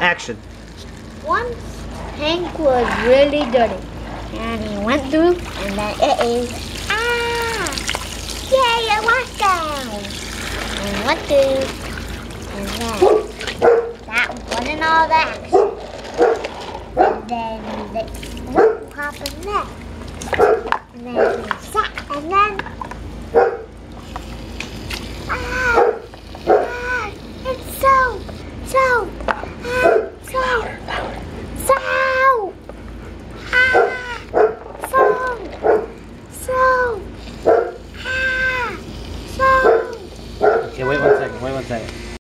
Action. Once Hank was really dirty, and he went through, and then it is yay, a washdown. And went through, and then that wasn't all that. And then what happened next? And then